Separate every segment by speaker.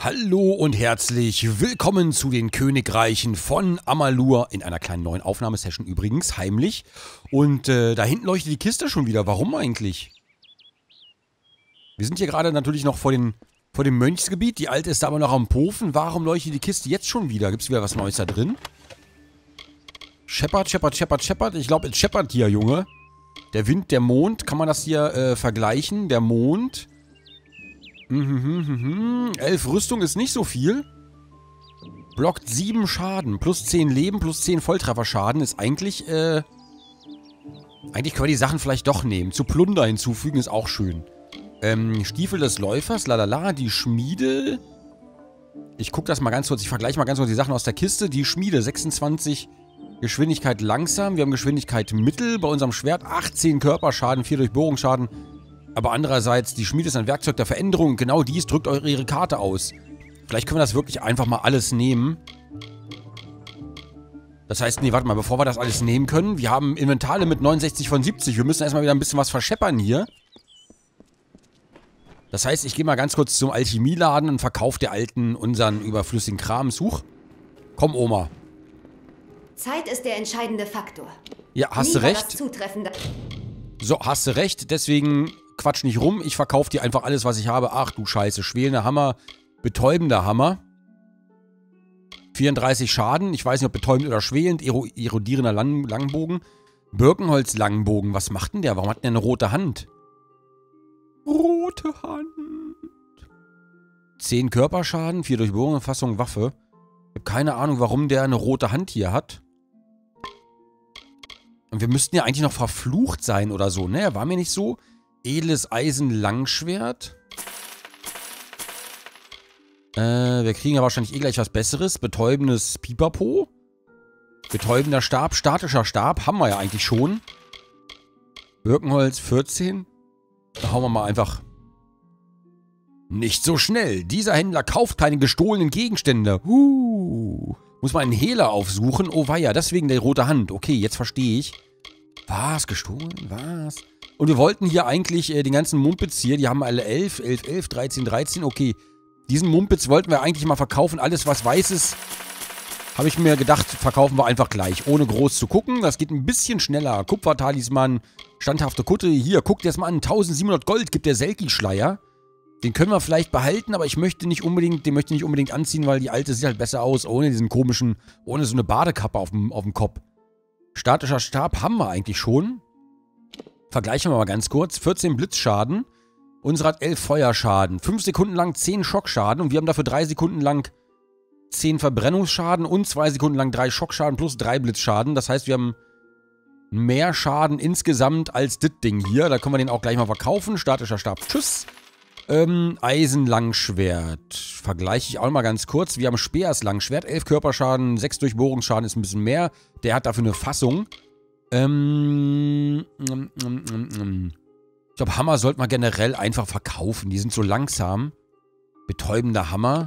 Speaker 1: Hallo und herzlich willkommen zu den Königreichen von Amalur. In einer kleinen neuen Aufnahmesession übrigens, heimlich. Und da hinten leuchtet die Kiste schon wieder. Warum eigentlich? Wir sind hier gerade natürlich noch vor dem Mönchsgebiet. Die alte ist da aber noch am Pofen. Warum leuchtet die Kiste jetzt schon wieder? Gibt es wieder was Neues da drin? Scheppert. Ich glaube, es scheppert hier, Junge. Der Wind, der Mond. Kann man das hier vergleichen? Der Mond. 11 Rüstung ist nicht so viel. Blockt 7 Schaden. Plus 10 Leben, plus 10 Volltrefferschaden ist eigentlich, eigentlich können wir die Sachen vielleicht doch nehmen. Zu Plunder hinzufügen ist auch schön. Stiefel des Läufers, lalala, die Schmiede. Ich gucke das mal ganz kurz, ich vergleiche mal ganz kurz die Sachen aus der Kiste. Die Schmiede, 26 Geschwindigkeit langsam. Wir haben Geschwindigkeit mittel. Bei unserem Schwert 18 Körperschaden, 4 Durchbohrungsschaden. Aber andererseits, die Schmiede ist ein Werkzeug der Veränderung. Genau dies drückt ihre Karte aus. Vielleicht können wir das wirklich einfach mal alles nehmen. Das heißt, nee, warte mal, bevor wir das alles nehmen können. Wir haben Inventare mit 69 von 70. Wir müssen erstmal wieder ein bisschen was verscheppern hier. Das heißt, ich gehe mal ganz kurz zum Alchemieladen und verkaufe der Alten unseren überflüssigen Kram. Such. Komm, Oma.
Speaker 2: Zeit ist der entscheidende Faktor.
Speaker 1: Ja, hast du recht. So, hast du recht. Deswegen quatsch nicht rum. Ich verkaufe dir einfach alles, was ich habe. Ach du Scheiße. Schwelender Hammer. Betäubender Hammer. 34 Schaden. Ich weiß nicht, ob betäubend oder schwelend. Erodierender Langbogen. Birkenholz Langbogen. Was macht denn der? Warum hat der eine rote Hand? Rote Hand. 10 Körperschaden. 4 Durchbohrungen. Fassung Waffe. Ich habe keine Ahnung, warum der eine rote Hand hier hat. Und wir müssten ja eigentlich noch verflucht sein oder so, ne? War mir nicht so? Edles Eisen Langschwert. Wir kriegen ja wahrscheinlich eh gleich was Besseres. Betäubendes Pipapo. Betäubender Stab, statischer Stab. Haben wir ja eigentlich schon. Birkenholz 14. Da hauen wir mal einfach. Nicht so schnell. Dieser Händler kauft keine gestohlenen Gegenstände. Muss man einen Hehler aufsuchen? Oh weia, deswegen der rote Hand. Okay, jetzt verstehe ich. Was? Gestohlen? Was? Und wir wollten hier eigentlich den ganzen Mumpitz hier, die haben alle 11, 11, 11, 13, 13. Okay, diesen Mumpitz wollten wir eigentlich mal verkaufen. Alles, was weiß ist, habe ich mir gedacht, verkaufen wir einfach gleich. Ohne groß zu gucken. Das geht ein bisschen schneller. Kupfertalisman, standhafte Kutte. Hier, guckt erst mal an. 1700 Gold gibt der Selki-Schleier. Den können wir vielleicht behalten, aber den möchte ich nicht unbedingt anziehen, weil die alte sieht halt besser aus, ohne diesen komischen, ohne so eine Badekappe auf dem Kopf. Statischer Stab haben wir eigentlich schon. Vergleichen wir mal ganz kurz. 14 Blitzschaden. Unsere hat 11 Feuerschaden. 5 Sekunden lang 10 Schockschaden und wir haben dafür 3 Sekunden lang 10 Verbrennungsschaden und 2 Sekunden lang 3 Schockschaden plus 3 Blitzschaden. Das heißt, wir haben mehr Schaden insgesamt als das Ding hier. Da können wir den auch gleich mal verkaufen. Statischer Stab. Tschüss. Eisenlangschwert. Vergleiche ich auch mal ganz kurz. Wir haben Speers Langschwert. 11 Körperschaden, 6 Durchbohrungsschaden ist ein bisschen mehr. Der hat dafür eine Fassung. Ich glaube, Hammer sollte man generell einfach verkaufen. Die sind so langsam. Betäubender Hammer.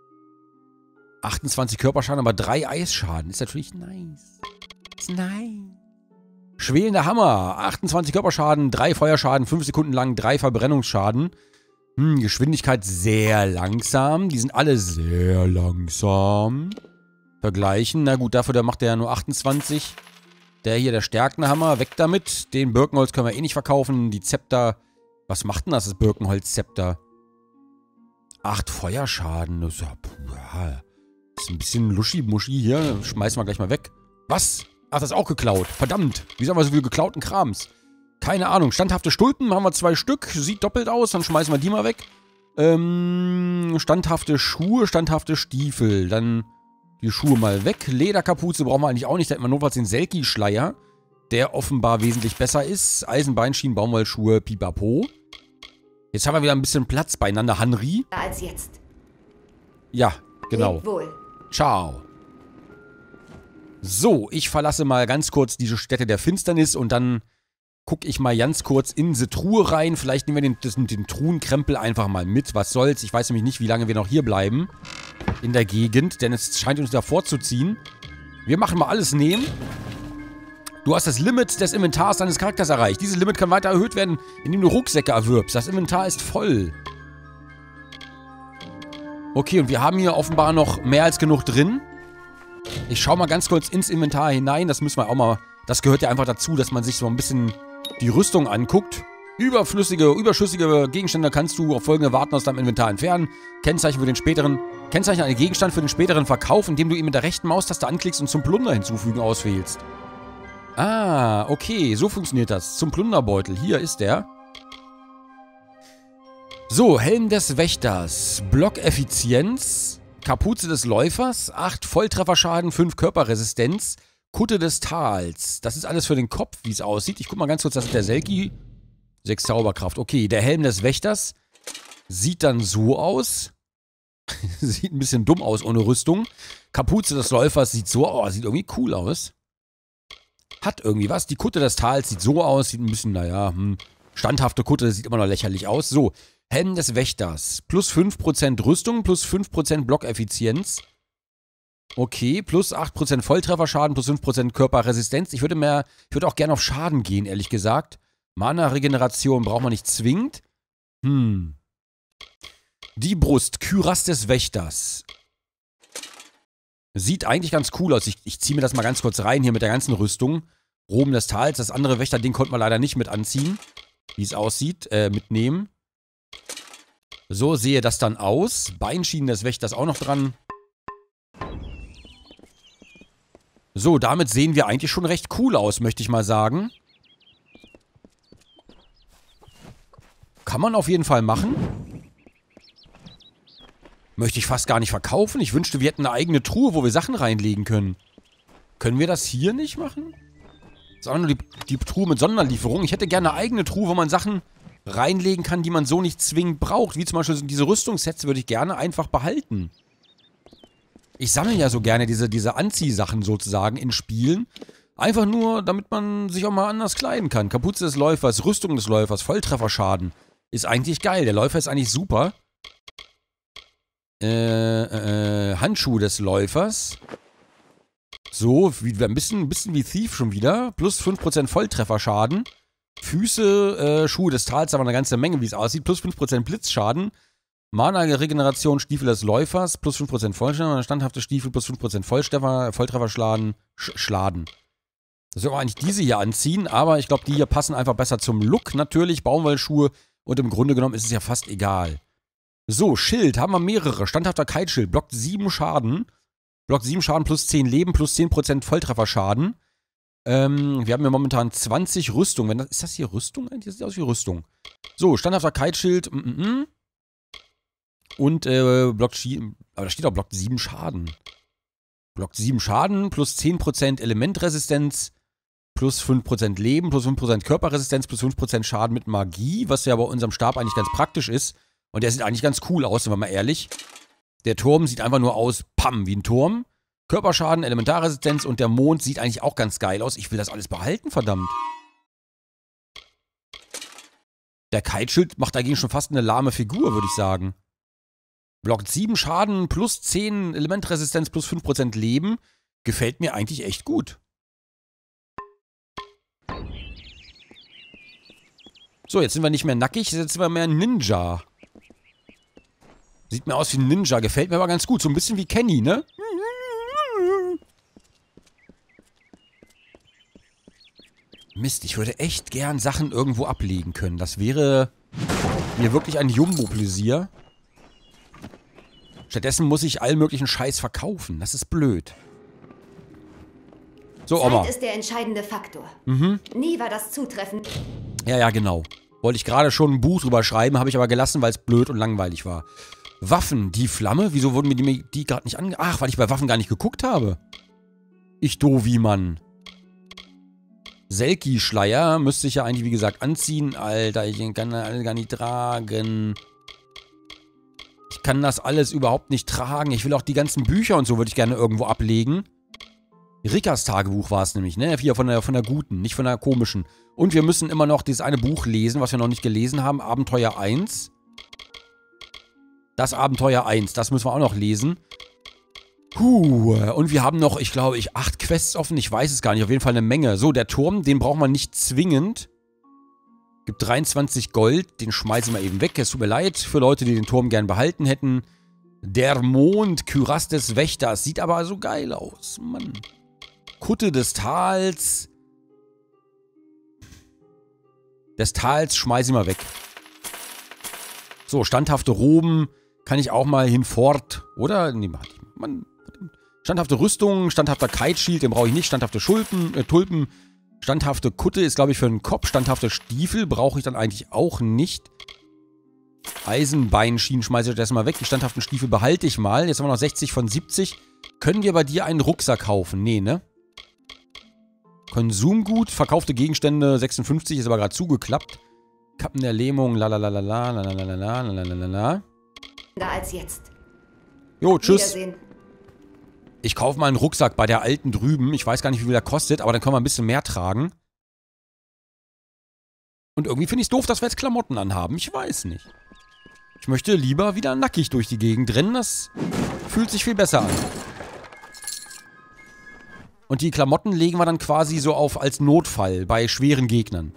Speaker 1: 28 Körperschaden, aber 3 Eisschaden. Ist natürlich nice. Ist nice. Schwelender Hammer. 28 Körperschaden, 3 Feuerschaden, 5 Sekunden lang, 3 Verbrennungsschaden. Geschwindigkeit sehr langsam. Die sind alle sehr langsam. Vergleichen. Na gut, dafür macht der ja nur 28. Der hier, der Stärkenhammer, weg damit. Den Birkenholz können wir eh nicht verkaufen. Die Zepter. Was macht denn das Birkenholz-Zepter? 8 Feuerschaden. Das ist ja, ist ein bisschen Luschi-Muschi hier. Schmeißen wir gleich mal weg. Was? Ach, das ist auch geklaut. Verdammt. Wieso haben wir so viel geklauten Krams? Keine Ahnung. Standhafte Stulpen haben wir 2 Stück. Sieht doppelt aus. Dann schmeißen wir die mal weg. Standhafte Schuhe, standhafte Stiefel. Dann die Schuhe mal weg. Lederkapuze brauchen wir eigentlich auch nicht. Da hätten wir notfalls den Selki-Schleier, der offenbar wesentlich besser ist. Eisenbeinschienen, Baumwollschuhe, pipapo. Jetzt haben wir wieder ein bisschen Platz beieinander, Henry.
Speaker 2: Als jetzt.
Speaker 1: Ja, genau.
Speaker 2: Lebt wohl.
Speaker 1: Ciao. So, ich verlasse mal ganz kurz diese Stätte der Finsternis und dann gucke ich mal ganz kurz in diese Truhe rein. Vielleicht nehmen wir den Truhenkrempel einfach mal mit. Was soll's? Ich weiß nämlich nicht, wie lange wir noch hier bleiben. In der Gegend. Denn es scheint uns davor zu ziehen. Wir machen mal alles nehmen. Du hast das Limit des Inventars deines Charakters erreicht. Dieses Limit kann weiter erhöht werden, indem du Rucksäcke erwirbst. Das Inventar ist voll. Okay, und wir haben hier offenbar noch mehr als genug drin. Ich schaue mal ganz kurz ins Inventar hinein. Das müssen wir auch mal... Das gehört ja einfach dazu, dass man sich so ein bisschen die Rüstung anguckt. Überschüssige Gegenstände kannst du auf folgende Warten aus deinem Inventar entfernen. Kennzeichne einen Gegenstand für den späteren Verkauf, indem du ihn mit der rechten Maustaste anklickst und zum Plunder hinzufügen auswählst. Ah, okay, so funktioniert das. Zum Plunderbeutel. Hier ist der. So, Helm des Wächters, Blockeffizienz, Kapuze des Läufers, 8 Volltrefferschaden, 5 Körperresistenz, Kutte des Tals. Das ist alles für den Kopf, wie es aussieht. Ich guck mal ganz kurz, das ist der Selki. 6 Zauberkraft. Okay, der Helm des Wächters sieht dann so aus. Sieht ein bisschen dumm aus ohne Rüstung. Kapuze des Läufers sieht so aus. Sieht irgendwie cool aus. Hat irgendwie was. Die Kutte des Tals sieht so aus. Sieht ein bisschen, naja, standhafte Kutte, sieht immer noch lächerlich aus. So, Helm des Wächters. Plus 5% Rüstung, plus 5% Blockeffizienz. Okay, plus 8% Volltrefferschaden, plus 5% Körperresistenz. Ich würde auch gerne auf Schaden gehen, ehrlich gesagt. Mana-Regeneration braucht man nicht zwingend. Die Brust, Kürass des Wächters. Sieht eigentlich ganz cool aus. Ich ziehe mir das mal ganz kurz rein hier mit der ganzen Rüstung. Roben des Tals. Das andere Wächterding konnte man leider nicht mit anziehen. Wie es aussieht. Mitnehmen. So sehe das dann aus. Beinschienen des Wächters auch noch dran. So, damit sehen wir eigentlich schon recht cool aus, möchte ich mal sagen. Kann man auf jeden Fall machen. Möchte ich fast gar nicht verkaufen. Ich wünschte, wir hätten eine eigene Truhe, wo wir Sachen reinlegen können. Können wir das hier nicht machen? Das ist auch nur die Truhe mit Sonderlieferung. Ich hätte gerne eine eigene Truhe, wo man Sachen reinlegen kann, die man so nicht zwingend braucht. Wie zum Beispiel diese Rüstungssets würde ich gerne einfach behalten. Ich sammle ja so gerne diese Anziehsachen sozusagen in Spielen. Einfach nur, damit man sich auch mal anders kleiden kann. Kapuze des Läufers, Rüstung des Läufers, Volltrefferschaden. Ist eigentlich geil. Der Läufer ist eigentlich super. Handschuhe des Läufers. So, ein bisschen wie Thief schon wieder. Plus 5% Volltrefferschaden. Füße, Schuhe des Tals, aber eine ganze Menge, wie es aussieht. Plus 5% Blitzschaden. Mana-Regeneration, Stiefel des Läufers. Plus 5% Volltreffer, standhafte Stiefel. Plus 5% Volltrefferschaden. Schladen. Das soll man eigentlich diese hier anziehen, aber ich glaube, die hier passen einfach besser zum Look. Natürlich, Baumwollschuhe. Und im Grunde genommen ist es ja fast egal. So, Schild. Haben wir mehrere. Standhafter Kite-Schild. Blockt 7 Schaden. Blockt 7 Schaden plus 10 Leben plus 10% Volltrefferschaden. Wir haben hier momentan 20 Rüstung. Ist das hier Rüstung eigentlich? Das sieht aus wie Rüstung. So, standhafter Kite-Schild. Und blockt... Aber da steht auch blockt 7 Schaden. Blockt 7 Schaden plus 10% Elementresistenz. Plus 5% Leben, plus 5% Körperresistenz, plus 5% Schaden mit Magie, was ja bei unserem Stab eigentlich ganz praktisch ist. Und der sieht eigentlich ganz cool aus, sind wir mal ehrlich. Der Turm sieht einfach nur aus, wie ein Turm. Körperschaden, Elementarresistenz und der Mond sieht eigentlich auch ganz geil aus. Ich will das alles behalten, verdammt. Der Kite-Schild macht dagegen schon fast eine lahme Figur, würde ich sagen. Blockt 7 Schaden, plus 10 Elementresistenz, plus 5% Leben. Gefällt mir eigentlich echt gut. So, jetzt sind wir nicht mehr nackig, jetzt sind wir mehr Ninja. Sieht mir aus wie ein Ninja, gefällt mir aber ganz gut. So ein bisschen wie Kenny, ne? Mist, ich würde echt gern Sachen irgendwo ablegen können. Das wäre mir wirklich ein Jumbo-Pläsier. Stattdessen muss ich allen möglichen Scheiß verkaufen. Das ist blöd. So, Oma.
Speaker 2: Zeit ist der entscheidende Faktor. Nie war das zutreffend.
Speaker 1: Ja, genau. Wollte ich gerade schon ein Buch drüber schreiben, habe ich aber gelassen, weil es blöd und langweilig war. Waffen, die Flamme? Wieso wurden mir die gerade nicht ange... Ach, weil ich bei Waffen gar nicht geguckt habe. Ich doofi Mann. Selki-Schleier müsste ich ja eigentlich, wie gesagt, anziehen. Alter, ich kann das alles gar nicht tragen. Ich kann das alles überhaupt nicht tragen. Ich will auch die ganzen Bücher und so würde ich gerne irgendwo ablegen. Rikas Tagebuch war es nämlich, ne? Hier von der guten, nicht von der komischen. Und wir müssen immer noch dieses eine Buch lesen, was wir noch nicht gelesen haben. Abenteuer 1. Das Abenteuer 1, das müssen wir auch noch lesen. Und wir haben noch, ich glaube, 8 Quests offen. Ich weiß es gar nicht, auf jeden Fall eine Menge. So, der Turm, den braucht man nicht zwingend. Gibt 23 Gold, den schmeißen wir eben weg. Es tut mir leid für Leute, die den Turm gern behalten hätten. Der Mond, Kürass des Wächters. Sieht aber so geil aus. Mann. Kutte des Tals. Des Tals schmeiß ich mal weg. So, standhafte Roben. Kann ich auch mal hinfort. Oder? Nee, Mann. Standhafte Rüstung, standhafter Kite-Shield, den brauche ich nicht. Standhafte Tulpen. Standhafte Kutte ist, glaube ich, für den Kopf. Standhafte Stiefel brauche ich dann eigentlich auch nicht. Eisenbeinschienen schmeiße ich erstmal weg. Die standhaften Stiefel behalte ich mal. Jetzt haben wir noch 60 von 70. Können wir bei dir einen Rucksack kaufen? Nee, ne? Konsumgut, verkaufte Gegenstände 56, ist aber gerade zugeklappt. Kappen der Lähmung, lalalala.
Speaker 2: Da als jetzt.
Speaker 1: Jo, tschüss.
Speaker 2: Wiedersehen.
Speaker 1: Ich kaufe mal einen Rucksack bei der alten drüben. Ich weiß gar nicht, wie viel der kostet, aber dann können wir ein bisschen mehr tragen. Und irgendwie finde ich es doof, dass wir jetzt Klamotten anhaben. Ich weiß nicht. Ich möchte lieber wieder nackig durch die Gegend rennen. Das fühlt sich viel besser an. Und die Klamotten legen wir dann quasi so auf als Notfall bei schweren Gegnern.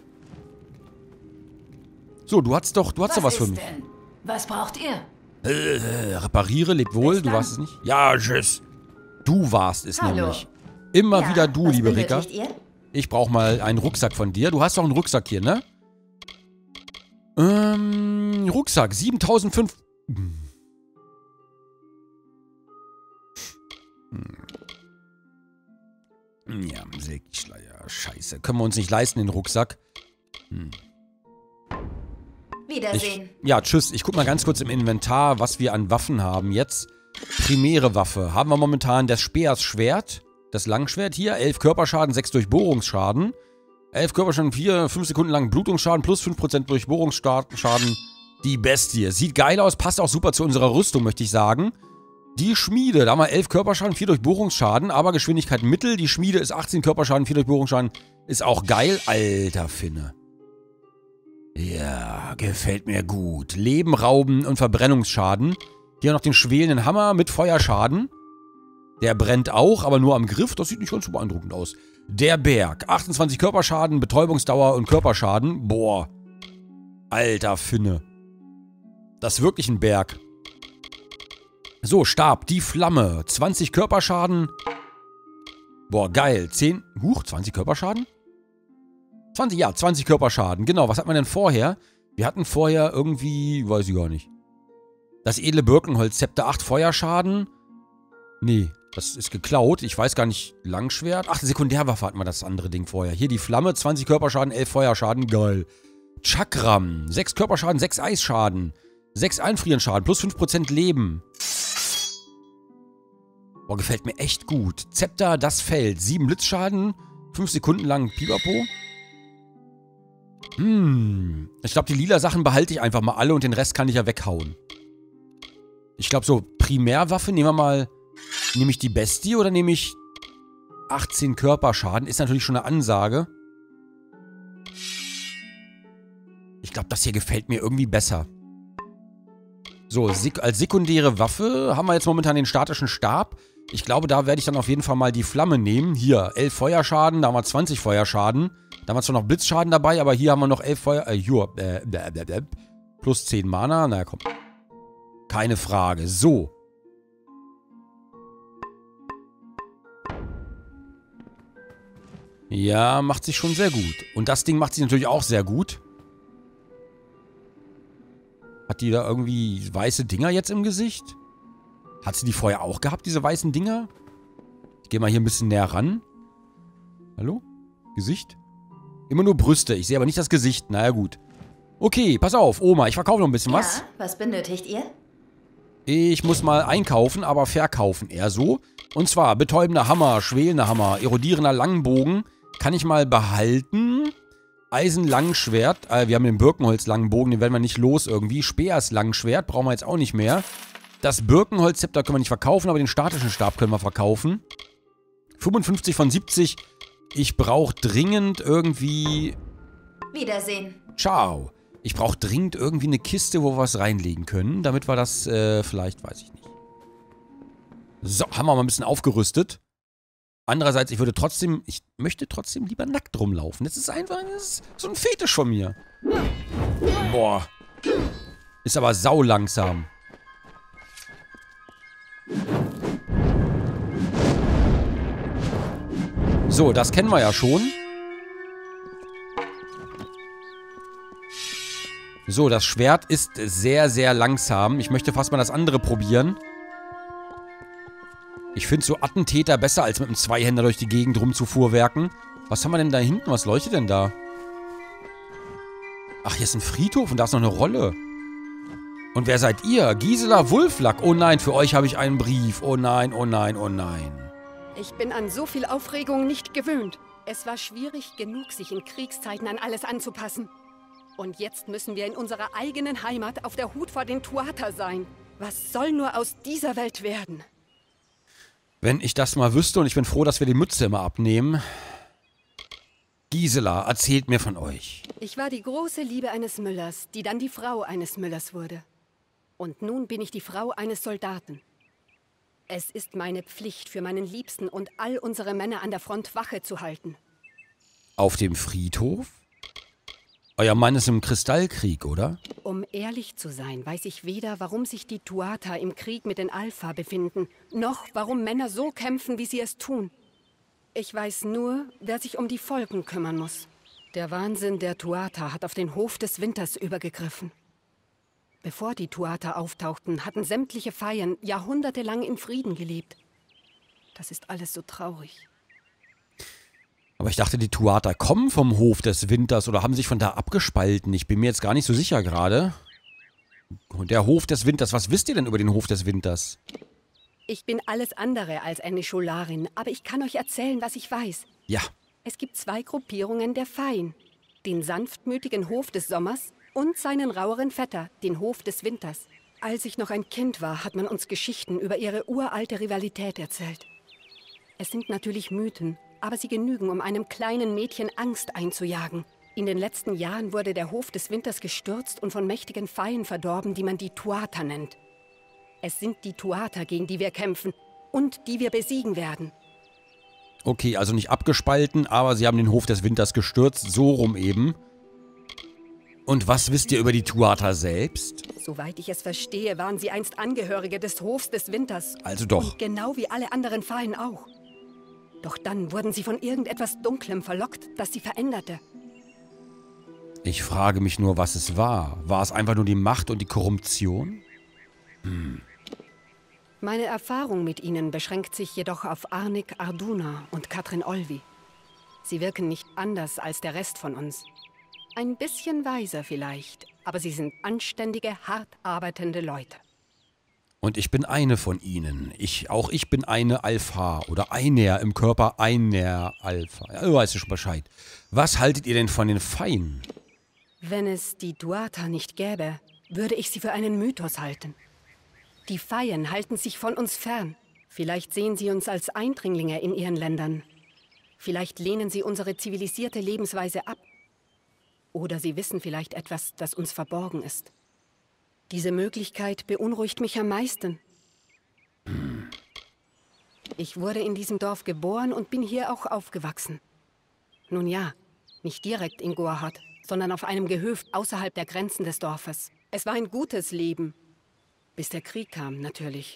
Speaker 1: So, du hast doch was für mich.
Speaker 3: Denn? Was braucht ihr?
Speaker 1: Repariere, lebt wohl, du warst es nicht. Ja, tschüss. Du warst es
Speaker 2: Hallo.
Speaker 1: nämlich. Immer wieder du,
Speaker 2: was
Speaker 1: liebe Rika.
Speaker 2: benötigt ihr?
Speaker 1: Ich brauche mal einen Rucksack von dir. Du hast doch einen Rucksack hier, ne? Rucksack, 7.500. Ja, Säckschleier, scheiße. Können wir uns nicht leisten, den Rucksack.
Speaker 2: Wiedersehen.
Speaker 1: Ja, tschüss. Ich guck mal ganz kurz im Inventar, was wir an Waffen haben jetzt. Primäre Waffe. Haben wir momentan das Speersschwert. Das Langschwert hier. 11 Körperschaden, 6 Durchbohrungsschaden. 11 Körperschaden, 5 Sekunden lang Blutungsschaden plus 5% Durchbohrungsschaden. Die Bestie. Sieht geil aus, passt auch super zu unserer Rüstung, möchte ich sagen. Die Schmiede. Da haben wir 11 Körperschaden, 4 Durchbohrungsschaden, aber Geschwindigkeit mittel. Die Schmiede ist 18 Körperschaden, 4 Durchbohrungsschaden. Ist auch geil. Alter Finne. Ja, gefällt mir gut. Leben, Rauben und Verbrennungsschaden. Hier noch den schwelenden Hammer mit Feuerschaden. Der brennt auch, aber nur am Griff. Das sieht nicht ganz so beeindruckend aus. Der Berg. 28 Körperschaden, Betäubungsdauer und Körperschaden. Boah. Alter Finne. Das ist wirklich ein Berg. So, Stab. Die Flamme. 20 Körperschaden. Boah, geil. 20 Körperschaden? 20 Körperschaden. Genau, was hat man denn vorher? Wir hatten vorher irgendwie, weiß ich gar nicht. Das edle Birkenholzzepter, 8 Feuerschaden. Nee, das ist geklaut. Ich weiß gar nicht. Langschwert. Ach, Sekundärwaffe hatten wir das andere Ding vorher. Hier die Flamme, 20 Körperschaden, 11 Feuerschaden. Geil. Chakram, 6 Körperschaden, 6 Eisschaden. 6 Einfrierenschaden, plus 5% Leben. Boah, gefällt mir echt gut. Zepter, das Feld, 7 Blitzschaden, 5 Sekunden lang Pipapo. Ich glaube, die lila Sachen behalte ich einfach mal alle und den Rest kann ich ja weghauen. Ich glaube, so Primärwaffe, nehmen wir mal, nehme ich die Bestie oder nehme ich 18 Körperschaden? Ist natürlich schon eine Ansage. Ich glaube, das hier gefällt mir irgendwie besser. So, als sekundäre Waffe haben wir jetzt momentan den statischen Stab. Ich glaube, da werde ich dann auf jeden Fall mal die Flamme nehmen. Hier, 11 Feuerschaden, da haben wir 20 Feuerschaden. Da haben wir zwar noch Blitzschaden dabei, aber hier haben wir noch 11 plus 10 Mana. Na komm. Keine Frage. So. Ja, macht sich schon sehr gut. Und das Ding macht sich natürlich auch sehr gut. Hat die da irgendwie weiße Dinger jetzt im Gesicht? Hat sie die vorher auch gehabt, diese weißen Dinger? Ich gehe mal hier ein bisschen näher ran. Hallo? Gesicht? Immer nur Brüste. Ich sehe aber nicht das Gesicht. Naja, gut. Okay, pass auf, Oma. Ich verkaufe noch ein bisschen was.
Speaker 2: Ja, was benötigt ihr?
Speaker 1: Ich muss mal einkaufen, aber verkaufen eher so. Und zwar betäubender Hammer, schwelender Hammer, erodierender Langbogen. Kann ich mal behalten. Eisenlangschwert. Wir haben den Birkenholz-Langbogen, den werden wir nicht los irgendwie. Speers-Langschwert brauchen wir jetzt auch nicht mehr. Das Birkenholzzepter können wir nicht verkaufen, aber den statischen Stab können wir verkaufen. 55 von 70. Ich brauche dringend irgendwie...
Speaker 2: Wiedersehen.
Speaker 1: Ciao. Ich brauche dringend irgendwie eine Kiste, wo wir was reinlegen können, damit wir das vielleicht, weiß ich nicht. So, haben wir mal ein bisschen aufgerüstet. Andererseits, ich möchte trotzdem lieber nackt rumlaufen. Das ist einfach so ein Fetisch von mir. Boah. Ist aber sau langsam. So, das kennen wir ja schon. So, das Schwert ist sehr, sehr langsam. Ich möchte fast mal das andere probieren. Ich finde so Attentäter besser, als mit einem Zweihänder durch die Gegend rumzufuhrwerken. Was haben wir denn da hinten? Was leuchtet denn da? Ach, hier ist ein Friedhof und da ist noch eine Rolle. Und wer seid ihr? Gisela Wulflack. Oh nein, für euch habe ich einen Brief. Oh nein, oh nein, oh nein.
Speaker 3: Ich bin an so viel Aufregung nicht gewöhnt. Es war schwierig genug, sich in Kriegszeiten an alles anzupassen. Und jetzt müssen wir in unserer eigenen Heimat auf der Hut vor den Tuatha sein. Was soll nur aus dieser Welt werden?
Speaker 1: Wenn ich das mal wüsste, und ich bin froh, dass wir die Mütze immer abnehmen. Gisela, erzählt mir von euch.
Speaker 3: Ich war die große Liebe eines Müllers, die dann die Frau eines Müllers wurde. Und nun bin ich die Frau eines Soldaten. Es ist meine Pflicht, für meinen Liebsten und all unsere Männer an der Front Wache zu halten.
Speaker 1: Auf dem Friedhof? Euer Mann ist im Kristallkrieg, oder?
Speaker 3: Um ehrlich zu sein, weiß ich weder, warum sich die Tuatha im Krieg mit den Alpha befinden, noch warum Männer so kämpfen, wie sie es tun. Ich weiß nur, wer sich um die Folgen kümmern muss. Der Wahnsinn der Tuatha hat auf den Hof des Winters übergegriffen. Bevor die Tuatha auftauchten, hatten sämtliche Feiern jahrhundertelang in Frieden gelebt. Das ist alles so traurig.
Speaker 1: Aber ich dachte, die Tuatha kommen vom Hof des Winters oder haben sich von da abgespalten. Ich bin mir jetzt gar nicht so sicher gerade. Und der Hof des Winters, was wisst ihr denn über den Hof des Winters?
Speaker 3: Ich bin alles andere als eine Scholarin, aber ich kann euch erzählen, was ich weiß.
Speaker 1: Ja.
Speaker 3: Es gibt 2 Gruppierungen der Fain. Den sanftmütigen Hof des Sommers und seinen raueren Vetter, den Hof des Winters. Als ich noch ein Kind war, hat man uns Geschichten über ihre uralte Rivalität erzählt. Es sind natürlich Mythen, aber sie genügen, um einem kleinen Mädchen Angst einzujagen. In den letzten Jahren wurde der Hof des Winters gestürzt und von mächtigen Feinden verdorben, die man die Tuatha nennt. Es sind die Tuatha, gegen die wir kämpfen und die wir besiegen werden.
Speaker 1: Okay, also nicht abgespalten, aber sie haben den Hof des Winters gestürzt, so rum eben. Und was wisst ihr über die Tuatha selbst?
Speaker 3: Soweit ich es verstehe, waren sie einst Angehörige des Hofs des Winters.
Speaker 1: Also doch.
Speaker 3: Und genau wie alle anderen Feinden auch. Doch dann wurden sie von irgendetwas Dunklem verlockt, das sie veränderte.
Speaker 1: Ich frage mich nur, was es war. War es einfach nur die Macht und die Korruption?
Speaker 3: Meine Erfahrung mit ihnen beschränkt sich jedoch auf Arnik Arduna und Katrin Olvi. Sie wirken nicht anders als der Rest von uns. Ein bisschen weiser vielleicht, aber sie sind anständige, hart arbeitende Leute.
Speaker 1: Und ich bin eine von ihnen. Auch ich bin eine Alpha oder Einer im Körper einer Alpha. Ja, du weißt schon Bescheid. Was haltet ihr denn von den Fain?
Speaker 3: Wenn es die Tuatha nicht gäbe, würde ich sie für einen Mythos halten. Die Faien halten sich von uns fern. Vielleicht sehen sie uns als Eindringlinge in ihren Ländern. Vielleicht lehnen sie unsere zivilisierte Lebensweise ab. Oder sie wissen vielleicht etwas, das uns verborgen ist. Diese Möglichkeit beunruhigt mich am meisten. Ich wurde in diesem Dorf geboren und bin hier auch aufgewachsen. Nun ja, nicht direkt in Goahad, sondern auf einem Gehöft außerhalb der Grenzen des Dorfes. Es war ein gutes Leben, bis der Krieg kam, natürlich.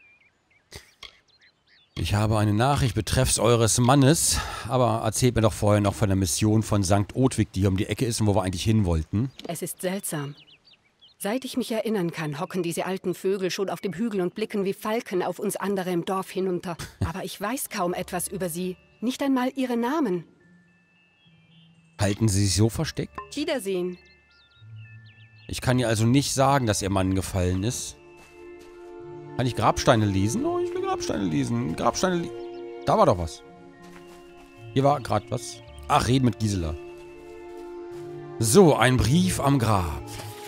Speaker 1: Ich habe eine Nachricht betreffs eures Mannes, aber erzählt mir doch vorher noch von der Mission von St. Odwig, die hier um die Ecke ist und wo wir eigentlich hin wollten.
Speaker 3: Es ist seltsam. Seit ich mich erinnern kann, hocken diese alten Vögel schon auf dem Hügel und blicken wie Falken auf uns andere im Dorf hinunter. Aber ich weiß kaum etwas über sie, nicht einmal ihre Namen.
Speaker 1: Halten sie sich so versteckt?
Speaker 3: Wiedersehen.
Speaker 1: Ich kann ihr also nicht sagen, dass ihr Mann gefallen ist. Kann ich Grabsteine lesen? Oh, ich will Grabsteine lesen. Da war doch was. Hier war gerade was. Ach, reden mit Gisela. So, ein Brief am Grab.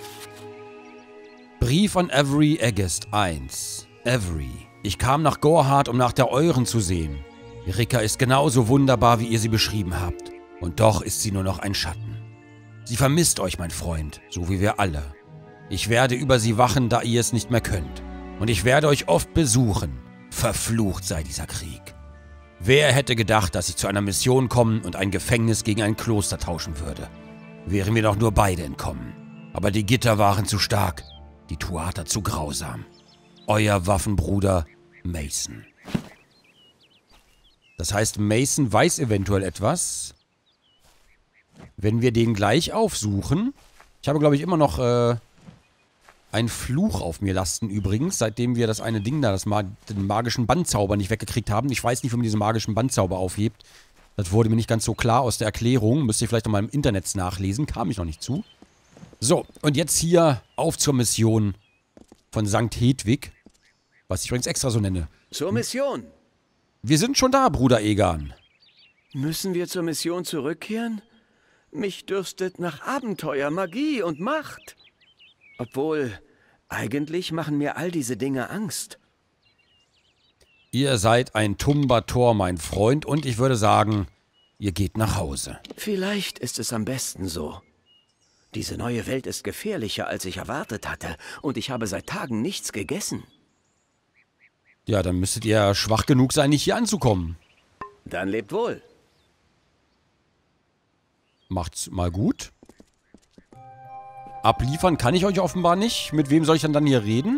Speaker 1: Brief an Avery Aegist 1. Avery, ich kam nach Goahad, um nach der euren zu sehen. Rika ist genauso wunderbar, wie ihr sie beschrieben habt. Und doch ist sie nur noch ein Schatten. Sie vermisst euch, mein Freund, so wie wir alle. Ich werde über sie wachen, da ihr es nicht mehr könnt. Und ich werde euch oft besuchen. Verflucht sei dieser Krieg. Wer hätte gedacht, dass ich zu einer Mission kommen und ein Gefängnis gegen ein Kloster tauschen würde? Wären wir doch nur beide entkommen. Aber die Gitter waren zu stark, die Tuatha zu grausam. Euer Waffenbruder Mason. Das heißt, Mason weiß eventuell etwas. Wenn wir den gleich aufsuchen. Ich habe, glaube ich, immer noch einen Fluch auf mir lasten übrigens, seitdem wir das eine Ding da, den magischen Bandzauber nicht weggekriegt haben. Ich weiß nicht, wie man diesen magischen Bandzauber aufhebt. Das wurde mir nicht ganz so klar aus der Erklärung. Müsst ihr vielleicht noch mal im Internet nachlesen. Kam ich noch nicht zu. So, und jetzt hier auf zur Mission von St. Hedwig. Was ich übrigens extra so nenne.
Speaker 4: Zur Mission.
Speaker 1: Wir sind schon da, Bruder Egan.
Speaker 4: Müssen wir zur Mission zurückkehren? Mich dürstet nach Abenteuer, Magie und Macht. Obwohl, eigentlich machen mir all diese Dinge Angst.
Speaker 1: Ihr seid ein tumber Tor, mein Freund, und ich würde sagen, ihr geht nach Hause.
Speaker 4: Vielleicht ist es am besten so. Diese neue Welt ist gefährlicher, als ich erwartet hatte, und ich habe seit Tagen nichts gegessen.
Speaker 1: Ja, dann müsstet ihr schwach genug sein, nicht hier anzukommen.
Speaker 4: Dann lebt wohl.
Speaker 1: Macht's mal gut. Abliefern kann ich euch offenbar nicht. Mit wem soll ich dann hier reden?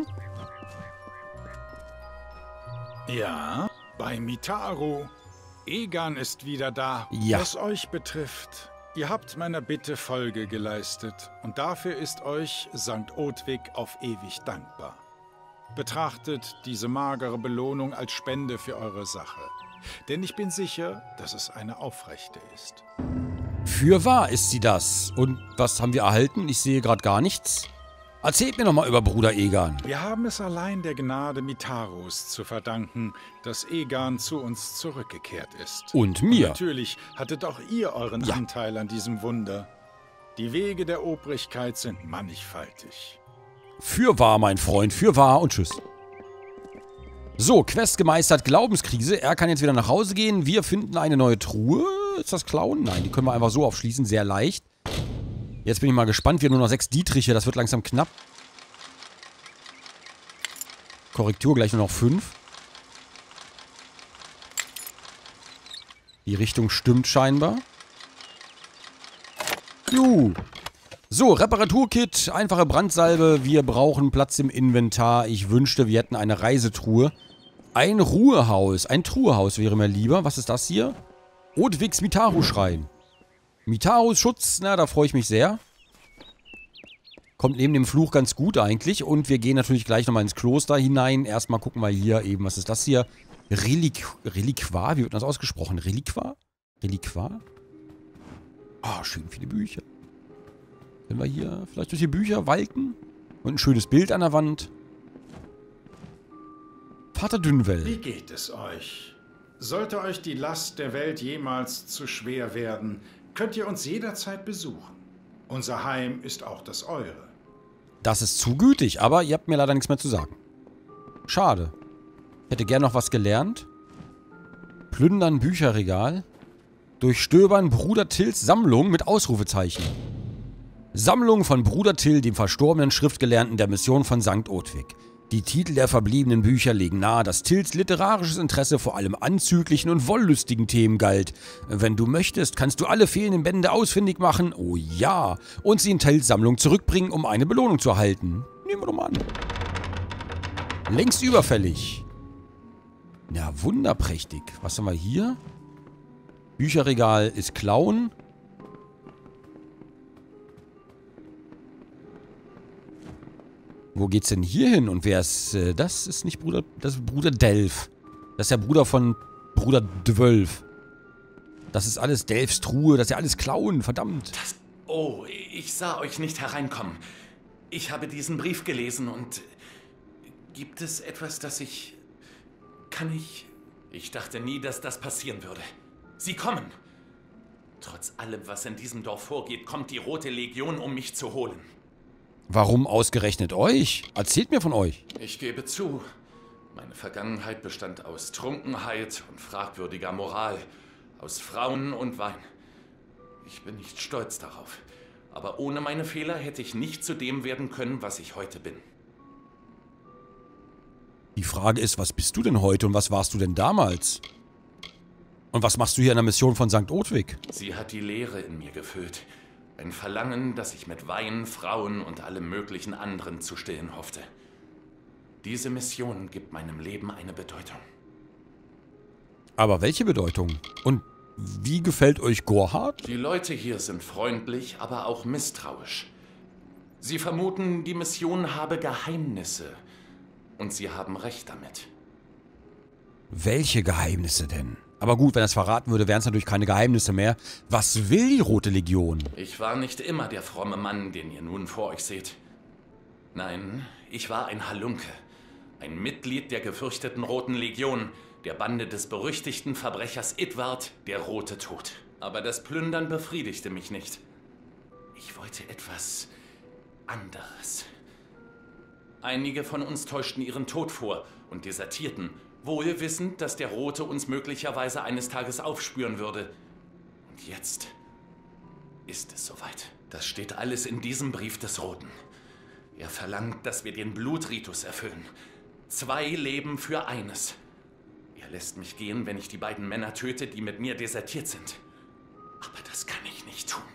Speaker 5: Ja, bei Mitaru. Egan ist wieder da.
Speaker 1: Ja.
Speaker 5: Was euch betrifft, ihr habt meiner Bitte Folge geleistet. Und dafür ist euch St. Odwig auf ewig dankbar. Betrachtet diese magere Belohnung als Spende für eure Sache. Denn ich bin sicher, dass es eine aufrechte ist.
Speaker 1: Fürwahr ist sie das. Und was haben wir erhalten? Ich sehe gerade gar nichts. Erzählt mir noch mal über Bruder Egan.
Speaker 5: Wir haben es allein der Gnade Mitarus zu verdanken, dass Egan zu uns zurückgekehrt ist.
Speaker 1: Und mir.
Speaker 5: Und natürlich hattet auch ihr euren Anteil an diesem Wunder. Die Wege der Obrigkeit sind mannigfaltig.
Speaker 1: Fürwahr, mein Freund. Fürwahr und tschüss. So, Quest gemeistert, Glaubenskrise. Er kann jetzt wieder nach Hause gehen. Wir finden eine neue Truhe. Ist das Klauen? Nein, die können wir einfach so aufschließen. Sehr leicht. Jetzt bin ich mal gespannt. Wir haben nur noch 6 Dietriche. Das wird langsam knapp. Korrektur gleich nur noch 5. Die Richtung stimmt scheinbar. Juhu. So, Reparaturkit, einfache Brandsalbe. Wir brauchen Platz im Inventar. Ich wünschte, wir hätten eine Reisetruhe. Ein Ruhehaus. Ein Truhehaus wäre mir lieber. Was ist das hier? Odwigs Mitaru-Schrein. Mitarus Schutz, na, da freue ich mich sehr. Kommt neben dem Fluch ganz gut eigentlich. Und wir gehen natürlich gleich nochmal ins Kloster hinein. Erstmal gucken wir hier eben, was ist das hier? Reliquar? Wie wird das ausgesprochen? Reliquar? Reliquar? Ah, schön viele Bücher. Können wir hier vielleicht durch die Bücher walken? Und ein schönes Bild an der Wand. Vater Dünnwell.
Speaker 5: Wie geht es euch? Sollte euch die Last der Welt jemals zu schwer werden, könnt ihr uns jederzeit besuchen. Unser Heim ist auch das eure.
Speaker 1: Das ist zu gütig, aber ihr habt mir leider nichts mehr zu sagen. Schade. Ich hätte gern noch was gelernt. Plündern Bücherregal. Durchstöbern Bruder Tills Sammlung mit Ausrufezeichen. Sammlung von Bruder Till, dem verstorbenen Schriftgelernten der Mission von St. Odwig. Die Titel der verbliebenen Bücher legen nahe, dass Tills literarisches Interesse vor allem anzüglichen und wollüstigen Themen galt. Wenn du möchtest, kannst du alle fehlenden Bände ausfindig machen, oh ja, und sie in Tills Sammlung zurückbringen, um eine Belohnung zu erhalten. Nehmen wir doch mal an. Längst überfällig. Ja, wunderprächtig. Was haben wir hier? Bücherregal ist Klauen. Wo geht's denn hier hin? Und wer ist, das ist nicht Bruder, das ist Bruder Delf. Das ist der Bruder von Bruder Dwölf. Das ist alles Delfs Truhe, das ist ja alles Klauen, verdammt.
Speaker 6: Oh, ich sah euch nicht hereinkommen. Ich habe diesen Brief gelesen und... Gibt es etwas, das ich... Kann ich... Ich dachte nie, dass das passieren würde. Sie kommen. Trotz allem, was in diesem Dorf vorgeht, kommt die Rote Legion, um mich zu holen.
Speaker 1: Warum ausgerechnet euch? Erzählt mir von euch.
Speaker 6: Ich gebe zu, meine Vergangenheit bestand aus Trunkenheit und fragwürdiger Moral, aus Frauen und Wein. Ich bin nicht stolz darauf, aber ohne meine Fehler hätte ich nicht zu dem werden können, was ich heute bin.
Speaker 1: Die Frage ist, was bist du denn heute und was warst du denn damals? Und was machst du hier in der Mission von St. Odwig?
Speaker 6: Sie hat die Leere in mir gefüllt. Ein Verlangen, das ich mit Wein, Frauen und allem möglichen anderen zu stillen hoffte. Diese Mission gibt meinem Leben eine Bedeutung.
Speaker 1: Aber welche Bedeutung? Und wie gefällt euch Gorhard?
Speaker 6: Die Leute hier sind freundlich, aber auch misstrauisch. Sie vermuten, die Mission habe Geheimnisse. Und sie haben recht damit.
Speaker 1: Welche Geheimnisse denn? Aber gut, wenn er es verraten würde, wären es natürlich keine Geheimnisse mehr. Was will die Rote Legion?
Speaker 6: Ich war nicht immer der fromme Mann, den ihr nun vor euch seht. Nein, ich war ein Halunke. Ein Mitglied der gefürchteten Roten Legion, der Bande des berüchtigten Verbrechers Edward, der Rote Tod. Aber das Plündern befriedigte mich nicht. Ich wollte etwas anderes. Einige von uns täuschten ihren Tod vor und desertierten, wohl wissend, dass der Rote uns möglicherweise eines Tages aufspüren würde. Und jetzt ist es soweit. Das steht alles in diesem Brief des Roten. Er verlangt, dass wir den Blutritus erfüllen. 2 Leben für eines. Er lässt mich gehen, wenn ich die beiden Männer töte, die mit mir desertiert sind. Aber das kann ich nicht tun.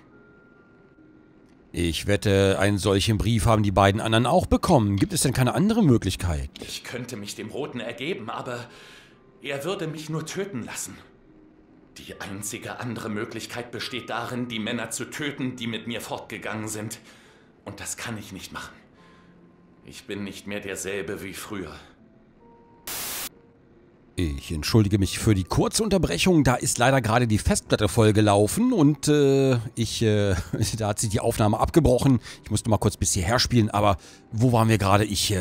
Speaker 1: Ich wette, einen solchen Brief haben die beiden anderen auch bekommen. Gibt es denn keine andere Möglichkeit?
Speaker 6: Ich könnte mich dem Roten ergeben, aber er würde mich nur töten lassen. Die einzige andere Möglichkeit besteht darin, die Männer zu töten, die mit mir fortgegangen sind. Und das kann ich nicht machen. Ich bin nicht mehr derselbe wie früher.
Speaker 1: Ich entschuldige mich für die kurze Unterbrechung. Da ist leider gerade die Festplatte vollgelaufen und da hat sich die Aufnahme abgebrochen. Ich musste mal kurz bis hierher spielen, aber wo waren wir gerade? Ich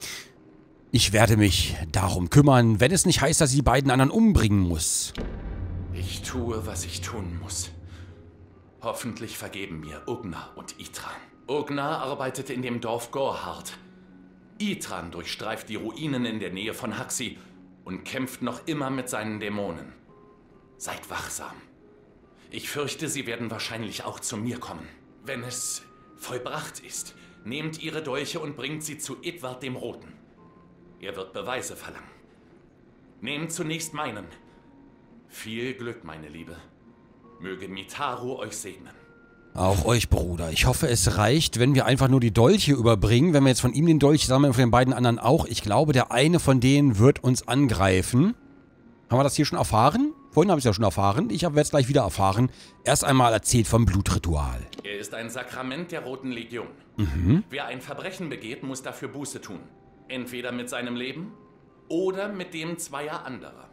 Speaker 1: werde mich darum kümmern, wenn es nicht heißt, dass ich die beiden anderen umbringen muss.
Speaker 6: Ich tue, was ich tun muss. Hoffentlich vergeben mir Ugna und Itran. Ugna arbeitete in dem Dorf Gorhard. Itran durchstreift die Ruinen in der Nähe von Haxi und kämpft noch immer mit seinen Dämonen. Seid wachsam. Ich fürchte, sie werden wahrscheinlich auch zu mir kommen. Wenn es vollbracht ist, nehmt ihre Dolche und bringt sie zu Edward dem Roten. Er wird Beweise verlangen. Nehmt zunächst meinen. Viel Glück, meine Liebe. Möge Mitaru euch segnen.
Speaker 1: Auch euch, Bruder. Ich hoffe, es reicht, wenn wir einfach nur die Dolche überbringen. Wenn wir jetzt von ihm den Dolch sammeln und von den beiden anderen auch. Ich glaube, der eine von denen wird uns angreifen. Haben wir das hier schon erfahren? Vorhin habe ich es ja schon erfahren. Ich werde es gleich wieder erfahren. Erst einmal erzählt vom Blutritual.
Speaker 6: Er ist ein Sakrament der Roten Legion. Wer ein Verbrechen begeht, muss dafür Buße tun. Entweder mit seinem Leben oder mit dem 2er anderer.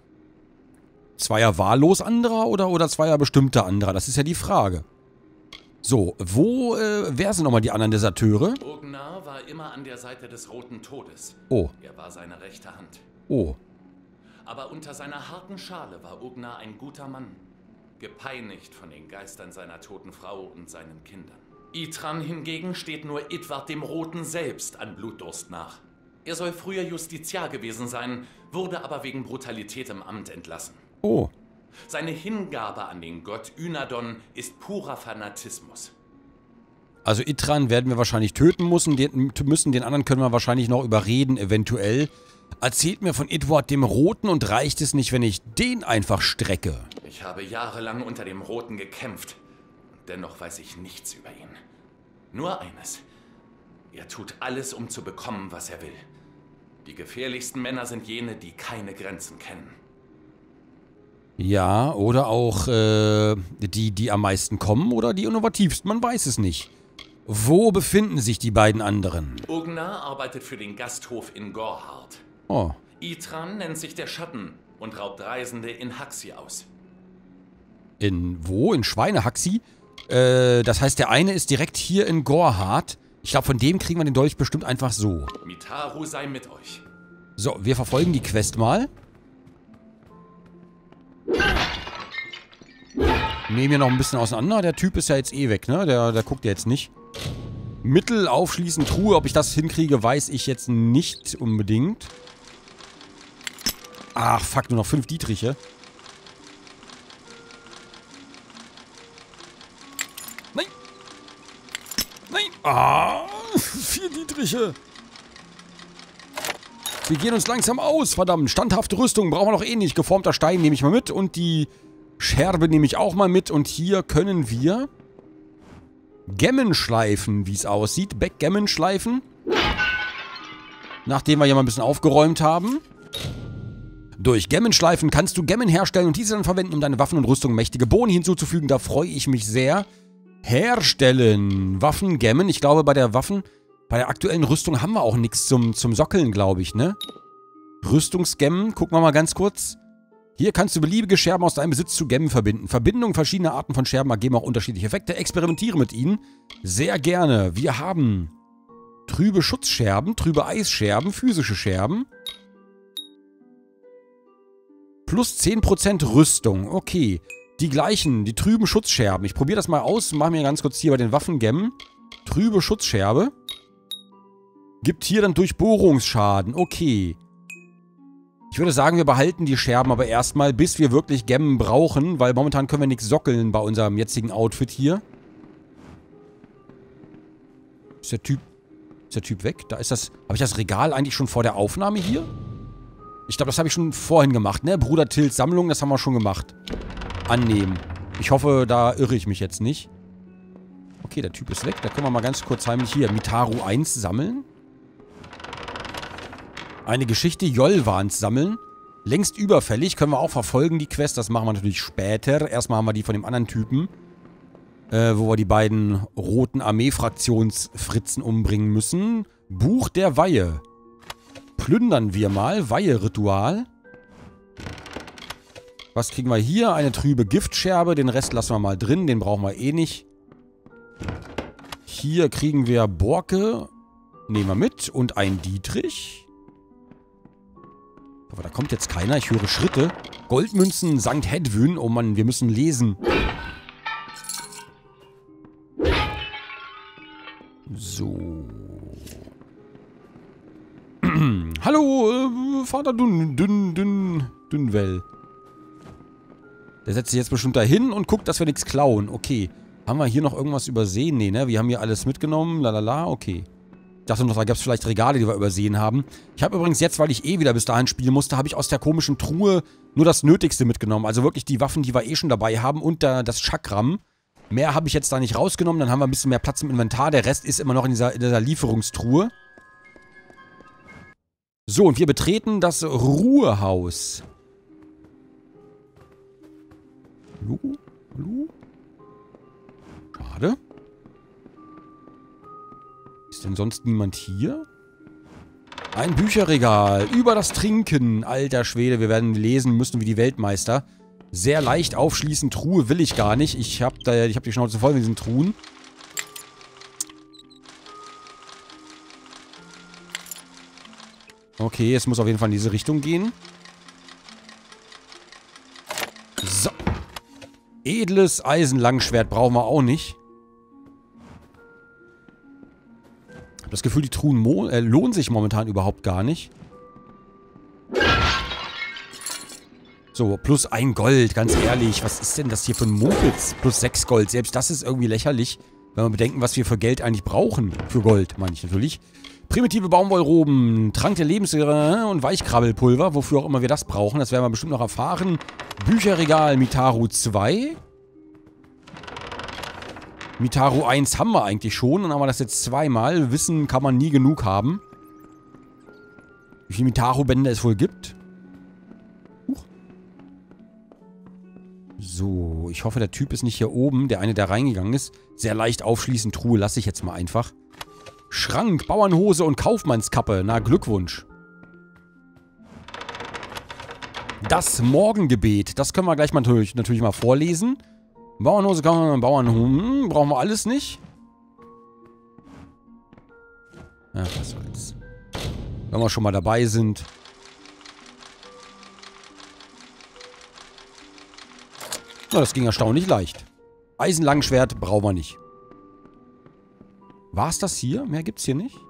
Speaker 1: 2er wahllos anderer oder 2er bestimmter anderer? Das ist ja die Frage. So, wer sind nochmal die anderen Deserteure?
Speaker 6: Ugna war immer an der Seite des Roten Todes.
Speaker 1: Oh.
Speaker 6: Er war seine rechte Hand.
Speaker 1: Oh.
Speaker 6: Aber unter seiner harten Schale war Ugna ein guter Mann. Gepeinigt von den Geistern seiner toten Frau und seinen Kindern. Itran hingegen steht nur Edward dem Roten selbst an Blutdurst nach. Er soll früher Justiziar gewesen sein, wurde aber wegen Brutalität im Amt entlassen.
Speaker 1: Oh.
Speaker 6: Seine Hingabe an den Gott Ynadon ist purer Fanatismus.
Speaker 1: Also Itran werden wir wahrscheinlich töten müssen. Den anderen können wir wahrscheinlich noch überreden, eventuell. Erzählt mir von Edward dem Roten und reicht es nicht, wenn ich den einfach strecke?
Speaker 6: Ich habe jahrelang unter dem Roten gekämpft. Und dennoch weiß ich nichts über ihn. Nur eines. Er tut alles, um zu bekommen, was er will. Die gefährlichsten Männer sind jene, die keine Grenzen kennen.
Speaker 1: Ja, oder auch die am meisten kommen oder die innovativsten, man weiß es nicht. Wo befinden sich die beiden anderen?
Speaker 6: Ugna arbeitet für den Gasthof in Gorhard.
Speaker 1: Oh.
Speaker 6: Itran nennt sich der Schatten und raubt Reisende in Haxi aus.
Speaker 1: In wo? In Schweinehaxi? Das heißt, der eine ist direkt hier in Gorhard. Ich glaube, von dem kriegen wir den Dolch bestimmt einfach so.
Speaker 6: Mitaru sei mit euch.
Speaker 1: So, wir verfolgen die Quest mal. Nehmen wir noch ein bisschen auseinander. Der Typ ist ja jetzt eh weg, ne? Der guckt ja jetzt nicht. Mittel aufschließen, Truhe. Ob ich das hinkriege, weiß ich jetzt nicht unbedingt. Ach, fuck, nur noch 5 Dietriche. Nein! Nein! Ah, 4 Dietriche. Wir gehen uns langsam aus, verdammt. Standhafte Rüstung brauchen wir noch eh nicht. Geformter Stein nehme ich mal mit und die Scherbe nehme ich auch mal mit. Und hier können wir Gemmen schleifen, wie es aussieht. Backgammon schleifen. Nachdem wir hier mal ein bisschen aufgeräumt haben. Durch Gemmenschleifen kannst du Gemmen herstellen und diese dann verwenden, um deine Waffen und Rüstung mächtige Boni hinzuzufügen. Da freue ich mich sehr. Herstellen. Waffen, Gemmen. Ich glaube, bei der aktuellen Rüstung haben wir auch nichts zum Sockeln, glaube ich, ne? Rüstungsgemmen. Gucken wir mal ganz kurz. Hier kannst du beliebige Scherben aus deinem Besitz zu Gemmen verbinden. Verbindungen verschiedener Arten von Scherben ergeben auch unterschiedliche Effekte. Experimentiere mit ihnen. Sehr gerne. Wir haben trübe Schutzscherben, trübe Eisscherben, physische Scherben. Plus 10% Rüstung. Okay. Die gleichen, die trüben Schutzscherben. Ich probiere das mal aus. Mache mir ganz kurz hier bei den Waffengemmen. Trübe Schutzscherbe. Gibt hier dann Durchbohrungsschaden. Okay. Ich würde sagen, wir behalten die Scherben aber erstmal, bis wir wirklich Gemmen brauchen, weil momentan können wir nichts sockeln bei unserem jetzigen Outfit hier. Ist der Typ weg? Da ist das... Habe ich das Regal eigentlich schon vor der Aufnahme hier? Ich glaube, das habe ich schon vorhin gemacht, ne? Bruder Tills Sammlung, das haben wir schon gemacht. Annehmen. Ich hoffe, da irre ich mich jetzt nicht. Okay, der Typ ist weg. Da können wir mal ganz kurz heimlich hier Mitaru 1 sammeln. Eine Geschichte Jolwans sammeln. Längst überfällig. Können wir auch verfolgen, die Quest. Das machen wir natürlich später. Erstmal haben wir die von dem anderen Typen. Wo wir die beiden roten Armee-Fraktionsfritzen umbringen müssen. Buch der Weihe. Plündern wir mal. Weihe-Ritual. Was kriegen wir hier? Eine trübe Giftscherbe. Den Rest lassen wir mal drin. Den brauchen wir eh nicht. Hier kriegen wir Borke. Nehmen wir mit. Und ein Dietrich. Aber da kommt jetzt keiner. Ich höre Schritte. Goldmünzen St. Hedwyn. Oh Mann, wir müssen lesen. So. Hallo, Vater Dünnwell. Der setzt sich jetzt bestimmt da hin und guckt, dass wir nichts klauen. Okay. Haben wir hier noch irgendwas übersehen? Nee, ne? Wir haben hier alles mitgenommen. Lalala, okay. Ich dachte noch, da gab es vielleicht Regale, die wir übersehen haben. Ich habe übrigens jetzt, weil ich eh wieder bis dahin spielen musste, habe ich aus der komischen Truhe nur das Nötigste mitgenommen. Also wirklich die Waffen, die wir eh schon dabei haben und das Chakram. Mehr habe ich jetzt da nicht rausgenommen. Dann haben wir ein bisschen mehr Platz im Inventar. Der Rest ist immer noch in dieser Lieferungstruhe. So, und wir betreten das Ruhehaus. Hallo? Hallo? Schade. Ist denn sonst niemand hier? Ein Bücherregal. Über das Trinken. Alter Schwede, wir werden lesen müssen wie die Weltmeister. Sehr leicht aufschließen. Truhe will ich gar nicht. Ich hab die Schnauze voll mit diesen Truhen. Okay, es muss auf jeden Fall in diese Richtung gehen. So. Edles Eisenlangschwert brauchen wir auch nicht. Ich habe das Gefühl, die Truhen lohnen sich momentan überhaupt gar nicht. So, plus 1 Gold, ganz ehrlich. Was ist denn das hier für ein Mumpitz? Plus 6 Gold. Selbst das ist irgendwie lächerlich, wenn wir bedenken, was wir für Geld eigentlich brauchen. Für Gold, meine ich natürlich. Primitive Baumwollroben, Trank der Lebenssäure und Weichkrabbelpulver, wofür auch immer wir das brauchen. Das werden wir bestimmt noch erfahren. Bücherregal Mitaru 2. Mitaru 1 haben wir eigentlich schon. Dann haben wir das jetzt zweimal. Wissen kann man nie genug haben. Wie viele Mitaru-Bände es wohl gibt. So, ich hoffe, der Typ ist nicht hier oben. Der eine, der reingegangen ist. Sehr leicht aufschließen. Truhe lasse ich jetzt mal einfach. Schrank, Bauernhose und Kaufmannskappe. Na, Glückwunsch. Das Morgengebet. Das können wir gleich mal natürlich mal vorlesen. Bauernhose, Bauernhose. Brauchen wir alles nicht. Ja, was soll's. Wenn wir schon mal dabei sind. Na, das ging erstaunlich leicht. Eisenlangschwert brauchen wir nicht. War es das hier? Mehr gibt's hier nicht.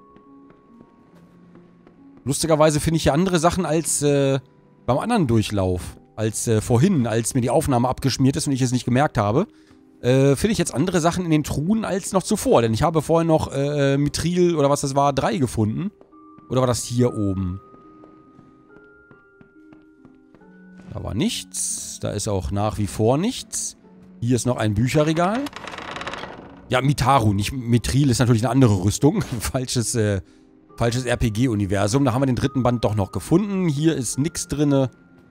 Speaker 1: Lustigerweise finde ich hier andere Sachen als beim anderen Durchlauf. Als vorhin, als mir die Aufnahme abgeschmiert ist und ich es nicht gemerkt habe. Finde ich jetzt andere Sachen in den Truhen als noch zuvor. Denn ich habe vorhin noch Mithril oder was das war, 3 gefunden. Oder war das hier oben? Da war nichts. Da ist auch nach wie vor nichts. Hier ist noch ein Bücherregal. Ja, Mitaru, nicht Mithril ist natürlich eine andere Rüstung. Falsches RPG-Universum. Da haben wir den 3. Band doch noch gefunden. Hier ist nichts drin.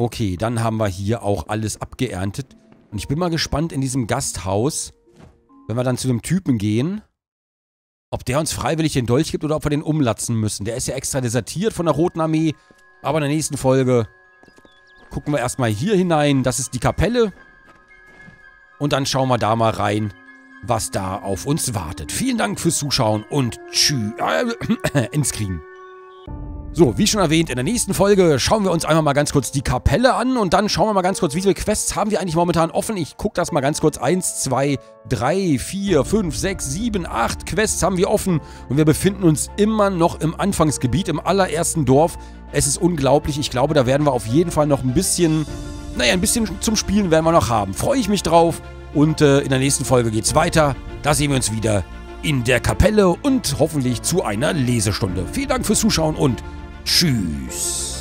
Speaker 1: Okay, dann haben wir hier auch alles abgeerntet. Und ich bin mal gespannt in diesem Gasthaus, wenn wir dann zu dem Typen gehen, ob der uns freiwillig den Dolch gibt oder ob wir den umlatzen müssen. Der ist ja extra desertiert von der Roten Armee. Aber in der nächsten Folge gucken wir erstmal hier hinein. Das ist die Kapelle. Und dann schauen wir da mal rein, was da auf uns wartet. Vielen Dank fürs Zuschauen und tschüss. Ins Kriegen. So, wie schon erwähnt, in der nächsten Folge schauen wir uns einmal mal ganz kurz die Kapelle an und dann schauen wir mal ganz kurz, wie viele Quests haben wir eigentlich momentan offen. Ich gucke das mal ganz kurz. 1, 2, 3, 4, 5, 6, 7, 8 Quests haben wir offen und wir befinden uns immer noch im Anfangsgebiet, im allerersten Dorf. Es ist unglaublich. Ich glaube, da werden wir auf jeden Fall noch ein bisschen, naja, ein bisschen zum Spielen werden wir noch haben. Freue ich mich drauf und in der nächsten Folge geht's weiter. Da sehen wir uns wieder in der Kapelle und hoffentlich zu einer Lesestunde. Vielen Dank fürs Zuschauen und tschüss.